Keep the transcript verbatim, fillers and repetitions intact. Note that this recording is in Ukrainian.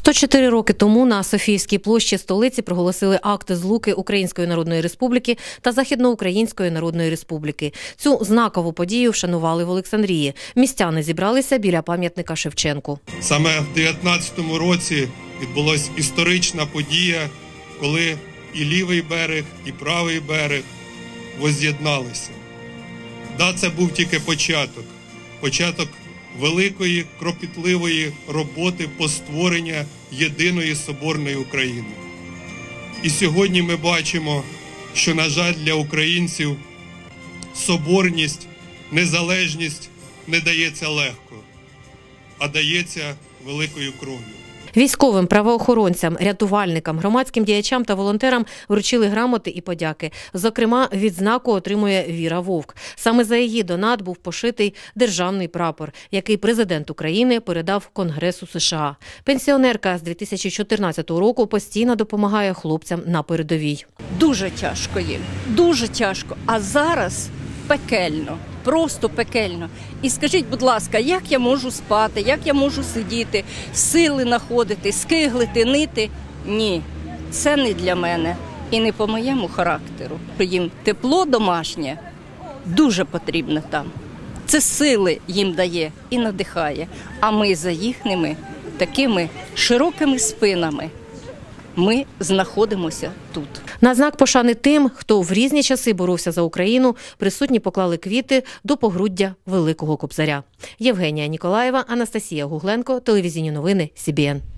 сто чотири роки тому на Софіївській площі столиці проголосили акт злуки Української Народної Республіки та Західноукраїнської Народної Республіки. Цю знакову подію вшанували в Олександрії. Містяни зібралися біля пам'ятника Шевченку. Саме в дев'ятнадцятому році відбулася історична подія, коли і лівий берег, і правий берег воз'єдналися. Да, це був тільки початок. Початок великої, кропітливої роботи по створенню єдиної соборної України. І сьогодні ми бачимо, що, на жаль, для українців соборність, незалежність не дається легко, а дається великою кров'ю. Військовим, правоохоронцям, рятувальникам, громадським діячам та волонтерам вручили грамоти і подяки. Зокрема, відзнаку отримує Віра Вовк. Саме за її донат був пошитий державний прапор, який президент України передав Конгресу США. Пенсіонерка з дві тисячі чотирнадцятого року постійно допомагає хлопцям на передовій. Дуже тяжко їм, дуже тяжко. А зараз пекельно. Просто пекельно. І скажіть, будь ласка, як я можу спати, як я можу сидіти, сили знаходити, скиглити, нити? Ні, це не для мене і не по моєму характеру. Їм тепло домашнє дуже потрібно там. Це сили їм дає і надихає. А ми за їхніми такими широкими спинами ми знаходимося тут. На знак пошани тим, хто в різні часи боровся за Україну, присутні поклали квіти до погруддя Великого Кобзаря. Євгенія Ніколаєва, Анастасія Гугленко, телевізійні новини Сі Бі Ен.